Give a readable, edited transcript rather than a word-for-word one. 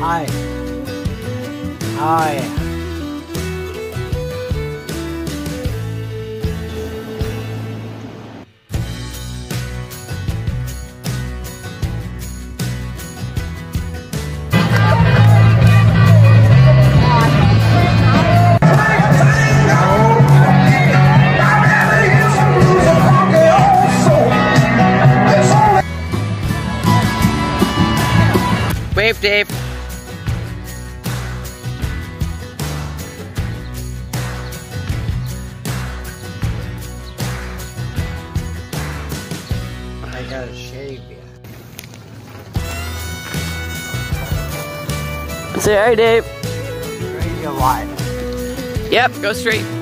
Hi. Hi. Wave, Dave. I gotta shave you. Say hi, Dave. Straight your life. Yep, go straight.